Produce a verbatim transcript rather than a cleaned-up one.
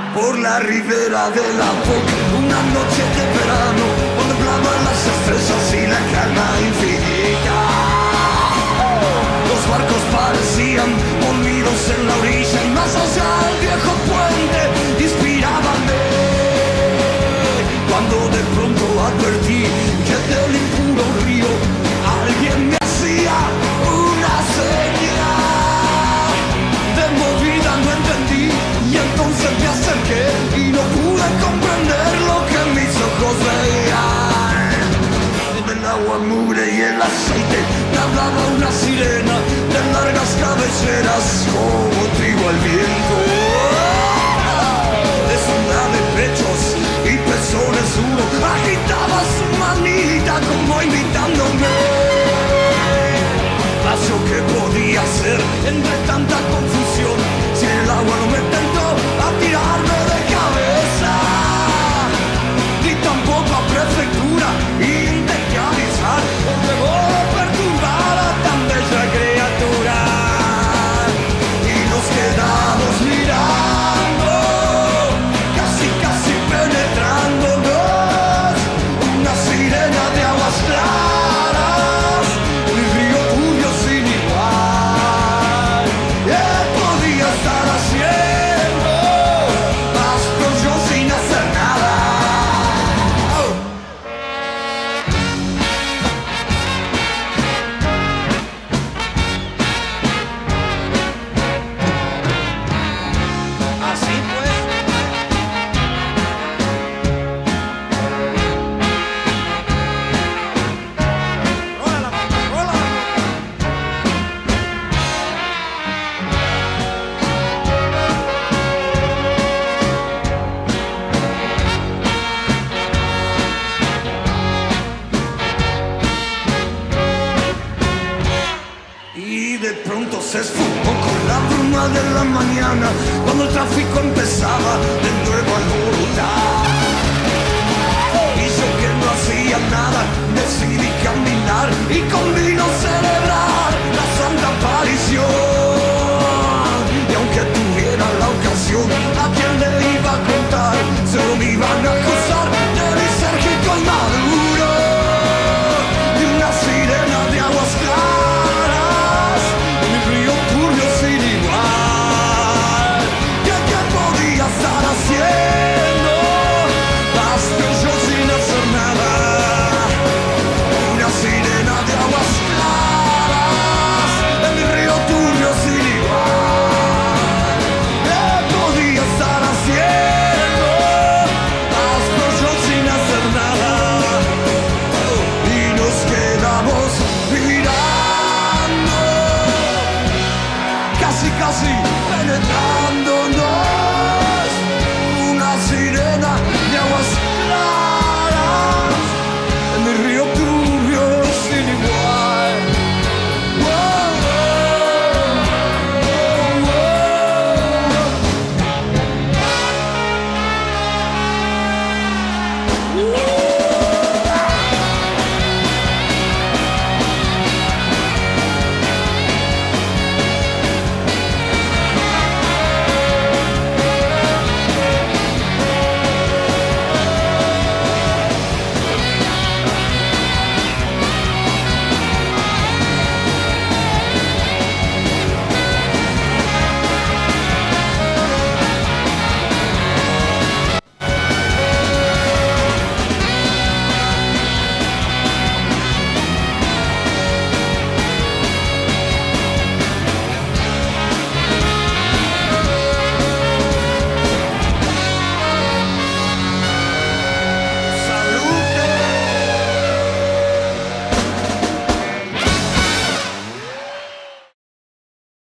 por la ribera de la boca, una noche de verano, contemplaba las estrellas y la calma infinita. Los barcos parecían dormidos en la orilla y más allá del viejo puente inspirábanme. Cuando de pronto advertí que del impuro río alguien me hacía una señal de movida, no entendí y entonces me acerqué y no pude comprender lo que mis ojos veían. Del agua mugre y el aceite me hablaba una sirena de largas cabelleras como trigo al viento. Desnuda de pechos y pezones duros, agitaba su manita como invitándome. Yo que podía hacer entre tanta confusión si el agua no me tentó a tirarme de cabeza, ni tampoco a prefectura intenté avisar por temor de perturbar a tan bella criatura. Y nos quedamos mirando, casi casi penetrándonos, una sirena de aguas claras, un río turbio sin igual. Él podía estar haciendo más, pero yo sin hacer nada. Oh. Así pues. Rola la mano, rola la mano. Y de pronto se esfumó con la bruma de la mañana, cuando el tráfico empezaba de